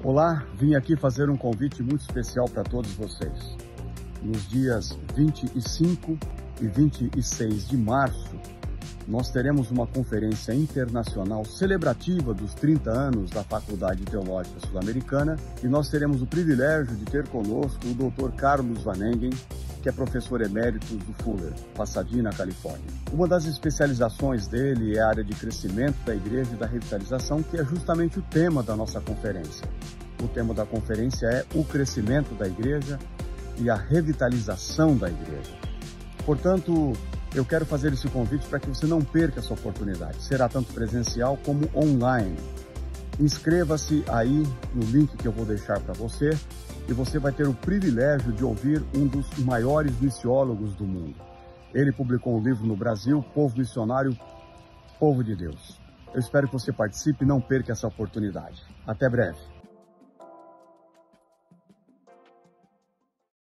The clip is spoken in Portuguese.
Olá, vim aqui fazer um convite muito especial para todos vocês. Nos dias 25 e 26 de março, nós teremos uma conferência internacional celebrativa dos 30 anos da Faculdade Teológica Sul-Americana e nós teremos o privilégio de ter conosco o Dr. Carlos Van Engen, que é professor emérito do Fuller, Pasadena, Califórnia. Uma das especializações dele é a área de crescimento da igreja e da revitalização, que é justamente o tema da nossa conferência. O tema da conferência é o crescimento da igreja e a revitalização da igreja. Portanto, eu quero fazer esse convite para que você não perca essa oportunidade. Será tanto presencial como online. Inscreva-se aí no link que eu vou deixar para você e você vai ter o privilégio de ouvir um dos maiores missiólogos do mundo. Ele publicou um livro no Brasil, Povo Missionário, Povo de Deus. Eu espero que você participe e não perca essa oportunidade. Até breve.